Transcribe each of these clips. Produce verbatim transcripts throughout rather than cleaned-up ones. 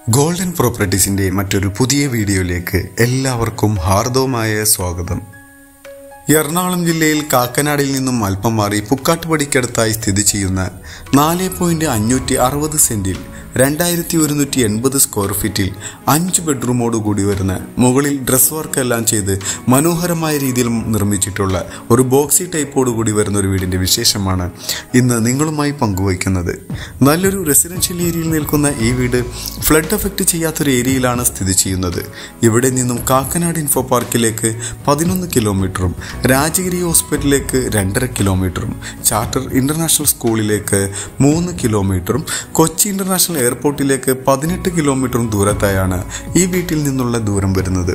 Golden പ്രോപ്പർട്ടീസിന്റെ മറ്റൊരു പുതിയ വീഡിയോയിലേക്ക് എല്ലാവർക്കും ഹാർദവമായ സ്വാഗതം. എറണാകുളം ജില്ലയിൽ കാക്കനാടിൽ നിന്നും അല്പം മാറി പുക്കാട്ടുപടിക്കടുത്തായി സ്ഥിതി ചെയ്യുന്ന നാല് പോയിന്റ് അഞ്ഞൂറ്റി അറുപത് സെന്റിൽ രണ്ടായിരത്തി ഒരുന്നൂറ്റി എൺപത് സ്ക്വയർ ഫീറ്റിൽ അഞ്ച് ബെഡ്റൂമോട് കൂടി വരുന്ന മുകളിൽ ഡ്രസ് വർക്ക് എല്ലാം ചെയ്ത് മനോഹരമായ രീതിയിൽ നിർമ്മിച്ചിട്ടുള്ള ഒരു ബോക്സി ടൈപ്പോട് കൂടി വരുന്ന ഒരു വീടിന്റെ വിശേഷമാണ് ഇന്ന് നിങ്ങളുമായി പങ്കുവയ്ക്കുന്നത്. നല്ലൊരു റെസിഡൻഷ്യൽ ഏരിയയിൽ നിൽക്കുന്ന ഈ വീട് ഫ്ലഡ് എഫക്റ്റ് ചെയ്യാത്തൊരു ഏരിയയിലാണ് സ്ഥിതി ചെയ്യുന്നത്. ഇവിടെ നിന്നും കാക്കനാട് ഇൻഫോ പാർക്കിലേക്ക് പതിനൊന്ന് കിലോമീറ്ററും രാജഗിരി ഹോസ്പിറ്റലിലേക്ക് രണ്ടര കിലോമീറ്ററും ചാർട്ടർ ഇന്റർനാഷണൽ സ്കൂളിലേക്ക് മൂന്ന് കിലോമീറ്ററും കൊച്ചി ഇന്റർനാഷണൽ എയർപോർട്ടിലേക്ക് പതിനെട്ട് കിലോമീറ്ററും ദൂരത്തായാണ് ഈ വീട്ടിൽ നിന്നുള്ള ദൂരം വരുന്നത്.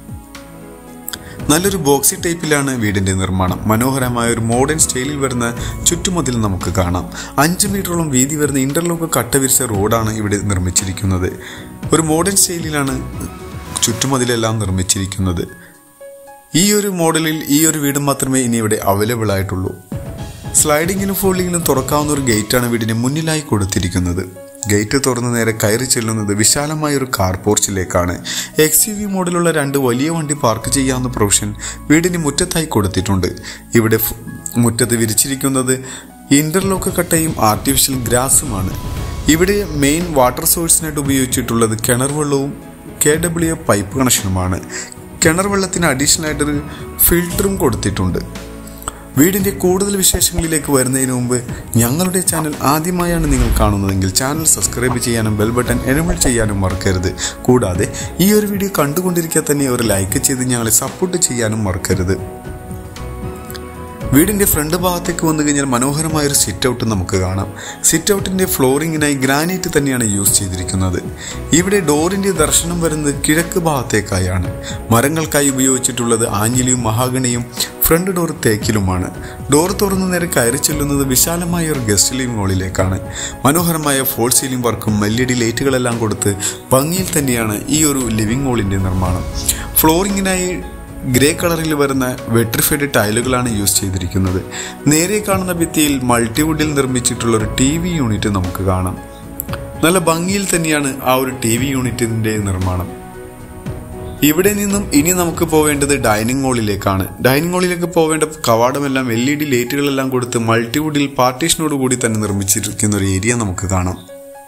നല്ലൊരു ബോക്സി ടൈപ്പിലാണ് വീടിന്റെ നിർമ്മാണം. മനോഹരമായ ഒരു മോഡേൺ സ്റ്റൈലിൽ വരുന്ന ചുറ്റുമതിൽ നമുക്ക് കാണാം. അഞ്ച് മീറ്ററോളം വീതി വരുന്ന ഇന്റർലോക്ക് കട്ട വിരിച്ച റോഡാണ് ഇവിടെ നിർമ്മിച്ചിരിക്കുന്നത്. ഒരു മോഡേൺ സ്റ്റൈലിലാണ് ചുറ്റുമതിലെല്ലാം നിർമ്മിച്ചിരിക്കുന്നത്. ഈ ഒരു മോഡലിൽ ഈ ഒരു വീട് മാത്രമേ ഇനി ഇവിടെ അവൈലബിൾ ആയിട്ടുള്ളൂ. സ്ലൈഡിങ്ങിലും ഫോൾഡിങ്ങിലും തുറക്കാവുന്ന ഒരു ഗേറ്റാണ് വീടിന് മുന്നിലായി കൊടുത്തിരിക്കുന്നത്. ഗേറ്റ് തുറന്ന് നേരെ കയറി ചെല്ലുന്നത് വിശാലമായ ഒരു കാർ പോർച്ചിലേക്കാണ്. എക്സ് യു വി മോഡലുള്ള രണ്ട് വലിയ വണ്ടി പാർക്ക് ചെയ്യാവുന്ന പ്രൊവിഷൻ വീടിന് മുറ്റത്തായി കൊടുത്തിട്ടുണ്ട്. ഇവിടെ മുറ്റത്ത് വിരിച്ചിരിക്കുന്നത് ഇന്റർലോക്ക് കട്ടയും ആർട്ടിഫിഷ്യൽ ഗ്രാസുമാണ്. ഇവിടെ മെയിൻ വാട്ടർ സോഴ്സിനായിട്ട് ഉപയോഗിച്ചിട്ടുള്ളത് കിണർ വെള്ളവും കെ ഡബ്ല്യു എ പൈപ്പ് കണക്ഷനുമാണ്. കിണർ വെള്ളത്തിന് അഡീഷണൽ ആയിട്ടൊരു ഫിൽറ്ററും കൊടുത്തിട്ടുണ്ട്. വീടിന്റെ കൂടുതൽ വിശേഷങ്ങളിലേക്ക് വരുന്നതിന് മുമ്പ് ഞങ്ങളുടെ ചാനൽ ആദ്യമായാണ് നിങ്ങൾ കാണുന്നതെങ്കിൽ ചാനൽ സബ്സ്ക്രൈബ് ചെയ്യാനും ബെൽ ബട്ടൺ എനേബിൾ ചെയ്യാനും മറക്കരുത്. കൂടാതെ ഈ ഒരു വീഡിയോ കണ്ടുകൊണ്ടിരിക്കെ തന്നെ ഒരു ലൈക്ക് ചെയ്ത് ഞങ്ങളെ സപ്പോർട്ട് ചെയ്യാനും മറക്കരുത്. വീടിന്റെ ഫ്രണ്ട് ഭാഗത്തേക്ക് വന്നു കഴിഞ്ഞാൽ മനോഹരമായ ഒരു സിറ്റ് ഔട്ട് നമുക്ക് കാണാം. സിറ്റ് ഔട്ടിന്റെ ഫ്ലോറിങ്ങിനായി ഗ്രാനൈറ്റ് തന്നെയാണ് യൂസ് ചെയ്തിരിക്കുന്നത്. ഇവിടെ ഡോറിന്റെ ദർശനം വരുന്നത് കിഴക്ക് ഭാഗത്തേക്കായാണ്. മരങ്ങൾക്കായി ഉപയോഗിച്ചിട്ടുള്ളത് ആഞ്ഞിലിയും മഹാഗണിയും ഫ്രണ്ട് ഡോർ തേക്കിലുമാണ്. ഡോർ തുറന്നു നേരെ കയറി ചെല്ലുന്നത് വിശാലമായ ഒരു ഗസ്റ്റ് ലിവിംഗ് ഹാളിലേക്കാണ്. മനോഹരമായ ഫോൾ സീലിംഗ് വർക്കും എൽ ഇ ഡി ലൈറ്റുകളെല്ലാം കൊടുത്ത് ഭംഗിയിൽ തന്നെയാണ് ഈ ഒരു ലിവിംഗ് ഹാളിന്റെ നിർമ്മാണം. ഫ്ലോറിങ്ങിനായി ഗ്രേ കളറിൽ വരുന്ന വെട്രിഫൈഡ് ടൈലുകളാണ് യൂസ് ചെയ്തിരിക്കുന്നത്. നേരെ കാണുന്ന ഭിത്തിയിൽ മൾട്ടിവുഡിൽ നിർമ്മിച്ചിട്ടുള്ള ഒരു ടി വി യൂണിറ്റ് നമുക്ക് കാണാം. നല്ല ഭംഗിയിൽ തന്നെയാണ് ആ ഒരു ടി വി യൂണിറ്റിന്റെ നിർമ്മാണം. ഇവിടെ നിന്നും ഇനി നമുക്ക് പോവേണ്ടത് ഡൈനിങ് ഹാളിലേക്കാണ്. ഡൈനിങ് ഹാളിലേക്ക് പോവേണ്ട കവാടമെല്ലാം എൽ ഇ ഡി ലൈറ്റുകളെല്ലാം കൊടുത്ത് മൾട്ടിവുഡിൽ പാർട്ടീഷനോട് കൂടി തന്നെ നിർമ്മിച്ചിരിക്കുന്ന ഒരു ഏരിയ നമുക്ക് കാണാം.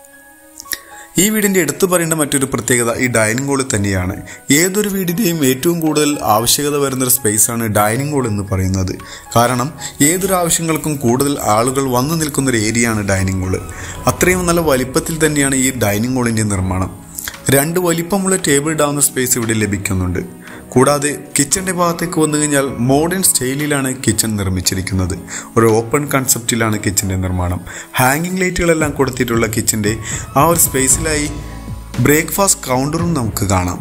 ഈ വീടിന്റെ എടുത്തു പറയേണ്ട മറ്റൊരു പ്രത്യേകത ഈ ഡൈനിങ് ഹാൾ തന്നെയാണ്. ഏതൊരു വീടിന്റെയും ഏറ്റവും കൂടുതൽ ആവശ്യകത വരുന്നൊരു സ്പേസാണ് ഡൈനിങ് ഹാൾ എന്ന് പറയുന്നത്. കാരണം ഏതൊരു ആവശ്യങ്ങൾക്കും കൂടുതൽ ആളുകൾ വന്നു നിൽക്കുന്നൊരു ഏരിയയാണ് ഡൈനിങ് ഹാൾ. അത്രയും നല്ല വലിപ്പത്തിൽ തന്നെയാണ് ഈ ഡൈനിങ് ഹാളിന്റെ നിർമ്മാണം. രണ്ട് വലിപ്പമുള്ള ടേബിൾ ഇടാവുന്ന സ്പേസ് ഇവിടെ ലഭിക്കുന്നുണ്ട്. കൂടാതെ കിച്ചന്റെ ഭാഗത്തേക്ക് വന്നു കഴിഞ്ഞാൽ മോഡേൺ സ്റ്റൈലിലാണ് കിച്ചൺ നിർമ്മിച്ചിരിക്കുന്നത്. ഒരു ഓപ്പൺ കൺസെപ്റ്റിലാണ് കിച്ചന്റെ നിർമ്മാണം. ഹാങ്ങിങ് ലൈറ്റുകളെല്ലാം കൊടുത്തിട്ടുള്ള കിച്ചന്റെ ആ ഒരു സ്പേസിലായി ബ്രേക്ക്ഫാസ്റ്റ് കൗണ്ടറും നമുക്ക് കാണാം.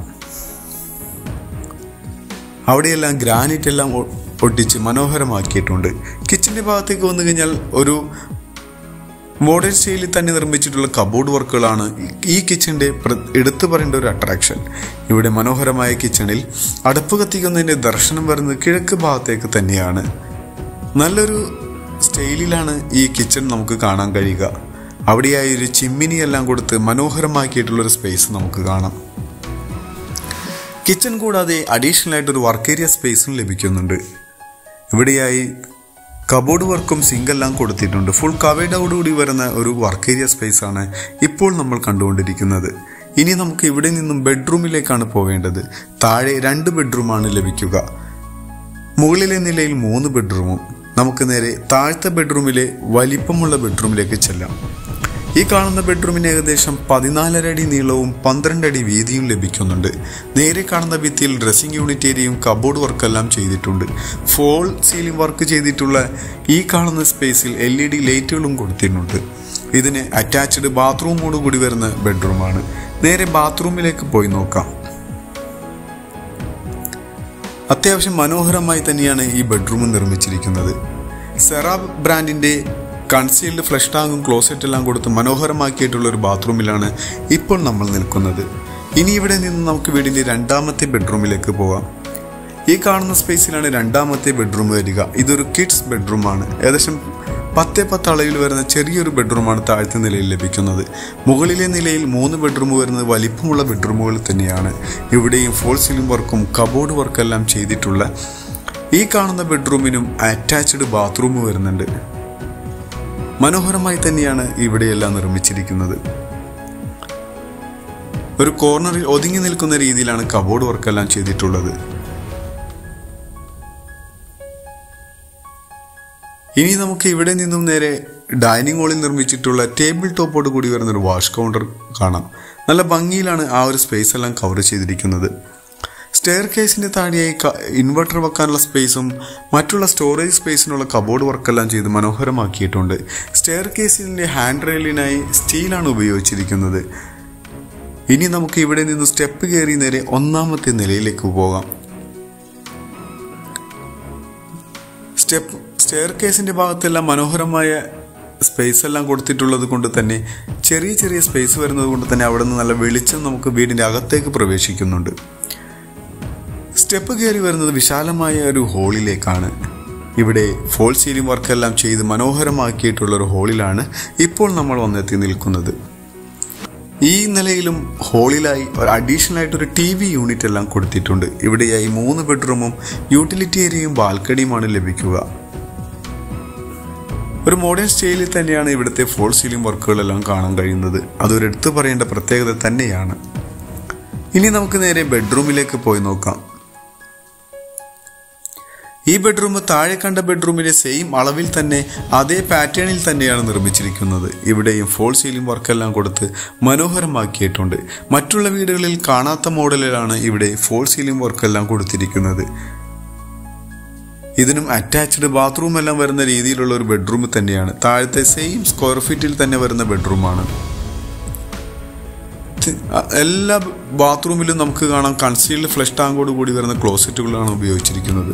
അവിടെയെല്ലാം ഗ്രാനൈറ്റ് എല്ലാം ഒട്ടിച്ച് മനോഹരമാക്കിയിട്ടുണ്ട്. കിച്ചന്റെ ഭാഗത്തേക്ക് വന്നു കഴിഞ്ഞാൽ ഒരു മോഡേൺ സ്റ്റൈലിൽ തന്നെ നിർമ്മിച്ചിട്ടുള്ള കബോർഡ് വർക്കുകളാണ് ഈ കിച്ചന്റെ എടുത്തു പറയേണ്ട ഒരു അട്രാക്ഷൻ. ഇവിടെ മനോഹരമായ കിച്ചണിൽ അടുപ്പ് കത്തിക്കുന്നതിന്റെ ദർശനം വരുന്നത് കിഴക്ക് ഭാഗത്തേക്ക് തന്നെയാണ്. നല്ലൊരു സ്റ്റൈലിലാണ് ഈ കിച്ചൺ നമുക്ക് കാണാൻ കഴിയുക. അവിടെയായി ഒരു ചിമ്മിനി എല്ലാം കൊടുത്ത് മനോഹരമാക്കിയിട്ടുള്ളൊരു സ്പേസ് നമുക്ക് കാണാം. കിച്ചൺ കൂടാതെ അഡീഷണൽ ആയിട്ടൊരു വർക്ക് ഏരിയ സ്പേസും ലഭിക്കുന്നുണ്ട്. ഇവിടെയായി കബോർഡ് വർക്കും സിങ്കെല്ലാം കൊടുത്തിട്ടുണ്ട്. ഫുൾ കവേഡോടുകൂടി വരുന്ന ഒരു വർക്ക് ഏരിയ സ്പേസ് ആണ് ഇപ്പോൾ നമ്മൾ കണ്ടുകൊണ്ടിരിക്കുന്നത്. ഇനി നമുക്ക് ഇവിടെ നിന്നും ബെഡ്റൂമിലേക്കാണ് പോവേണ്ടത്. താഴെ രണ്ട് ബെഡ്റൂമാണ് ലഭിക്കുക. മുകളിലെ നിലയിൽ മൂന്ന് ബെഡ്റൂമും. നമുക്ക് നേരെ താഴത്തെ ബെഡ്റൂമിലെ വലിപ്പമുള്ള ബെഡ്റൂമിലേക്ക് ചെല്ലാം. ഈ കാണുന്ന ബെഡ്റൂമിന് ഏകദേശം പതിനാലര അടി നീളവും പന്ത്രണ്ട് അടി വീതിയും ലഭിക്കുന്നുണ്ട്. നേരെ കാണുന്ന ഭിത്തിയിൽ ഡ്രസ്സിംഗ് യൂണിറ്റ് ഏരിയയും കബോർഡ് വർക്കെല്ലാം ചെയ്തിട്ടുണ്ട്. ഫോൾ സീലിംഗ് വർക്ക് ചെയ്തിട്ടുള്ള ഈ കാണുന്ന സ്പേസിൽ എൽ ഇ ഡി ലൈറ്റുകളും കൊടുത്തിട്ടുണ്ട്. ഇതിന് അറ്റാച്ച്ഡ് ബാത്റൂമോട് കൂടി വരുന്ന ബെഡ്റൂമാണ്. നേരെ ബാത്റൂമിലേക്ക് പോയി നോക്കാം. അത്യാവശ്യം മനോഹരമായി തന്നെയാണ് ഈ ബെഡ്റൂം നിർമ്മിച്ചിരിക്കുന്നത്. സെറാബ് ബ്രാൻഡിന്റെ കൺസീൽഡ് ഫ്ലഷ് ടാങ്കും ക്ലോസറ്റ് എല്ലാം കൊടുത്ത് മനോഹരമാക്കിയിട്ടുള്ള ഒരു ബാത്റൂമിലാണ് ഇപ്പോൾ നമ്മൾ നിൽക്കുന്നത്. ഇനി ഇവിടെ നിന്ന് നമുക്ക് വീടിന്റെ രണ്ടാമത്തെ ബെഡ്റൂമിലേക്ക് പോകാം. ഈ കാണുന്ന സ്പേസിലാണ് രണ്ടാമത്തെ ബെഡ്റൂം വരിക. ഇതൊരു കിഡ്സ് ബെഡ്റൂമാണ്. ഏകദേശം പത്തേ പത്ത് അളവിൽ വരുന്ന ചെറിയൊരു ബെഡ്റൂമാണ് താഴത്തെ നിലയിൽ ലഭിക്കുന്നത്. മുകളിലെ നിലയിൽ മൂന്ന് ബെഡ്റൂം വരുന്നത് വലിപ്പമുള്ള ബെഡ്റൂമുകൾ തന്നെയാണ്. ഇവിടെയും ഫോൾ സീലിംഗ് വർക്കും കബോർഡ് വർക്കെല്ലാം ചെയ്തിട്ടുള്ള ഈ കാണുന്ന ബെഡ്റൂമിനും അറ്റാച്ച്ഡ് ബാത്റൂം വരുന്നുണ്ട്. മനോഹരമായി തന്നെയാണ് ഇവിടെയെല്ലാം നിർമ്മിച്ചിരിക്കുന്നത്. ഒരു കോർണറിൽ ഒതുങ്ങി നിൽക്കുന്ന രീതിയിലാണ് കബോർഡ് വർക്കെല്ലാം ചെയ്തിട്ടുള്ളത്. ഇനി നമുക്ക് ഇവിടെ നിന്നും നേരെ ഡൈനിങ് ഹാളിൽ നിർമ്മിച്ചിട്ടുള്ള ടേബിൾ ടോപ്പോട് കൂടി വരുന്നൊരു വാഷ് കൗണ്ടർ കാണാം. നല്ല ഭംഗിയിലാണ് ആ ഒരു സ്പേസ് എല്ലാം കവർ ചെയ്തിരിക്കുന്നത്. സ്റ്റെയർ കേസിന്റെ താഴെയായി ഇൻവെർട്ടർ വെക്കാനുള്ള സ്പേസും മറ്റുള്ള സ്റ്റോറേജ് സ്പേസിനുള്ള കബോർഡ് വർക്കെല്ലാം ചെയ്ത് മനോഹരമാക്കിയിട്ടുണ്ട്. സ്റ്റെയർ കേസിന്റെ ഹാൻഡ് റെയിലിനായി സ്റ്റീലാണ് ഉപയോഗിച്ചിരിക്കുന്നത്. ഇനി നമുക്ക് ഇവിടെ നിന്ന് സ്റ്റെപ്പ് കയറി നേരെ ഒന്നാമത്തെ നിലയിലേക്ക് പോകാം. സ്റ്റെപ്പ് സ്റ്റെയർ കേസിന്റെ ഭാഗത്തെല്ലാം മനോഹരമായ സ്പേസ് എല്ലാം കൊടുത്തിട്ടുള്ളത് കൊണ്ട് തന്നെ ചെറിയ ചെറിയ സ്പേസ് വരുന്നത് കൊണ്ട് തന്നെ അവിടെ നിന്ന് നല്ല വെളിച്ചം നമുക്ക് വീടിന്റെ അകത്തേക്ക് പ്രവേശിക്കുന്നുണ്ട്. സ്റ്റെപ്പ് കയറി വരുന്നത് വിശാലമായ ഒരു ഹോളിലേക്കാണ്. ഇവിടെ ഫോൾ സീലിംഗ് വർക്കെല്ലാം ചെയ്ത് മനോഹരമാക്കിയിട്ടുള്ള ഒരു ഹോളിലാണ് ഇപ്പോൾ നമ്മൾ വന്നെത്തി നിൽക്കുന്നത്. ഈ നിലയിലും ഹോളിലായി ഒരു അഡീഷണൽ ആയിട്ട് ഒരു ടി വി യൂണിറ്റ് എല്ലാം കൊടുത്തിട്ടുണ്ട്. ഇവിടെയായി മൂന്ന് ബെഡ്റൂമും യൂട്ടിലിറ്റി ഏരിയയും ബാൽക്കണിയുമാണ് ലഭിക്കുക. ഒരു മോഡേൺ സ്റ്റൈലിൽ തന്നെയാണ് ഇവിടുത്തെ ഫോൾ സീലിംഗ് വർക്കുകളെല്ലാം കാണാൻ കഴിയുന്നത്. അതൊരു എടുത്തു പറയേണ്ട പ്രത്യേകത തന്നെയാണ്. ഇനി നമുക്ക് നേരെ ബെഡ്റൂമിലേക്ക് പോയി നോക്കാം. ഈ ബെഡ്റൂം താഴെ കണ്ട ബെഡ്റൂമിന്റെ സെയിം അളവിൽ തന്നെ അതേ പാറ്റേണിൽ തന്നെയാണ് നിർമ്മിച്ചിരിക്കുന്നത്. ഇവിടെയും ഫോൾ സീലിംഗ് വർക്കെല്ലാം കൊടുത്ത് മനോഹരമാക്കിയിട്ടുണ്ട്. മറ്റുള്ള വീടുകളിൽ കാണാത്ത മോഡലിലാണ് ഇവിടെ ഫോൾ സീലിംഗ് വർക്കെല്ലാം കൊടുത്തിരിക്കുന്നത്. ഇതിനും അറ്റാച്ച്ഡ് ബാത്റൂം എല്ലാം വരുന്ന രീതിയിലുള്ള ഒരു ബെഡ്റൂം തന്നെയാണ്. താഴത്തെ സെയിം സ്ക്വയർ ഫീറ്റിൽ തന്നെ വരുന്ന ബെഡ്റൂമാണ്. എല്ലാ ബാത്റൂമിലും നമുക്ക് കാണാം കൺസീൽഡ് ഫ്ലഷ് ടാങ്കോട് കൂടി വരുന്ന ക്ലോസറ്റുകളാണ് ഉപയോഗിച്ചിരിക്കുന്നത്.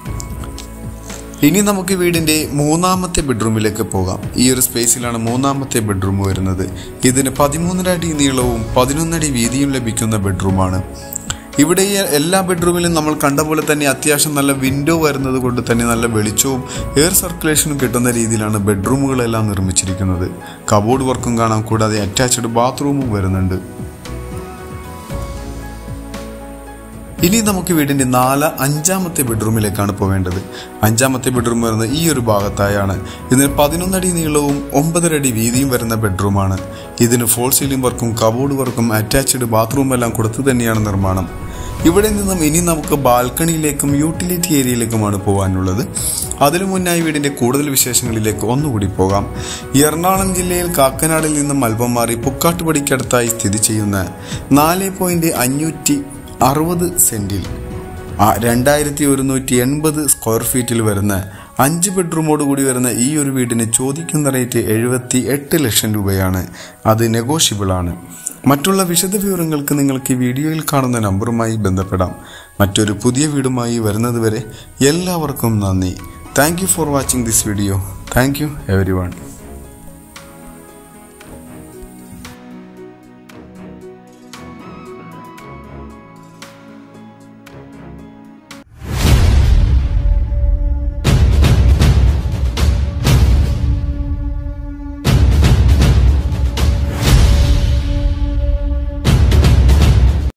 ഇനി നമുക്ക് വീടിന്റെ മൂന്നാമത്തെ ബെഡ്റൂമിലേക്ക് പോകാം. ഈ ഒരു സ്പേസിലാണ് മൂന്നാമത്തെ ബെഡ്റൂം വരുന്നത്. ഇതിന് പതിമൂന്നര അടി നീളവും പതിനൊന്നടി വീതിയും ലഭിക്കുന്ന ബെഡ്റൂമാണ്. ഇവിടെ എല്ലാ ബെഡ്റൂമിലും നമ്മൾ കണ്ട പോലെ തന്നെ അത്യാവശ്യം നല്ല വിൻഡോ വരുന്നത് കൊണ്ട് തന്നെ നല്ല വെളിച്ചവും എയർ സർക്കുലേഷനും കിട്ടുന്ന രീതിയിലാണ് ബെഡ്റൂമുകളെല്ലാം നിർമ്മിച്ചിരിക്കുന്നത്. കബോർഡ് വർക്കും കാണാം, കൂടാതെ അറ്റാച്ച്ഡ് ബാത്റൂമും വരുന്നുണ്ട്. ഇനി നമുക്ക് വീടിന്റെ നാല് അഞ്ചാമത്തെ ബെഡ്റൂമിലേക്കാണ് പോവേണ്ടത്. അഞ്ചാമത്തെ ബെഡ്റൂം വരുന്നത് ഈ ഒരു ഭാഗത്തായാണ്. ഇതിന് പതിനൊന്നടി നീളവും ഒമ്പതര അടി വീതിയും വരുന്ന ബെഡ്റൂമാണ്. ഇതിന് ഫോൾ സീലിംഗ് വർക്കും കബോർഡ് വർക്കും അറ്റാച്ച്ഡ് ബാത്റൂം എല്ലാം കൊടുത്തു തന്നെയാണ് നിർമ്മാണം. ഇവിടെ നിന്നും ഇനി നമുക്ക് ബാൽക്കണിയിലേക്കും യൂട്ടിലിറ്റി ഏരിയയിലേക്കുമാണ് പോകാനുള്ളത്. അതിനു മുന്നായി വീടിന്റെ കൂടുതൽ വിശേഷങ്ങളിലേക്ക് ഒന്നുകൂടി പോകാം. എറണാകുളം ജില്ലയിൽ കാക്കനാടിൽ നിന്നും അല്പം മാറി പുക്കാട്ടുപടിക്കടുത്തായി സ്ഥിതി ചെയ്യുന്ന നാല് പോയിന്റ് അഞ്ഞൂറ്റി അറുപത് സെന്റിൽ രണ്ടായിരത്തി ഒരുന്നൂറ്റി എൺപത് സ്ക്വയർ ഫീറ്റിൽ വരുന്ന അഞ്ച് ബെഡ്റൂമോട് കൂടി വരുന്ന ഈ ഒരു വീടിന് ചോദിക്കുന്ന റേറ്റ് എഴുപത്തി എട്ട് ലക്ഷം രൂപയാണ്. അത് നെഗോഷ്യബിൾ ആണ്. മറ്റുള്ള വിശദ വിവരങ്ങൾക്ക് നിങ്ങൾക്ക് ഈ വീഡിയോയിൽ കാണുന്ന നമ്പറുമായി ബന്ധപ്പെടാം. മറ്റൊരു പുതിയ വീടുമായി വരുന്നത് വരെ എല്ലാവർക്കും നന്ദി. Thank you for watching this video. Thank you every one.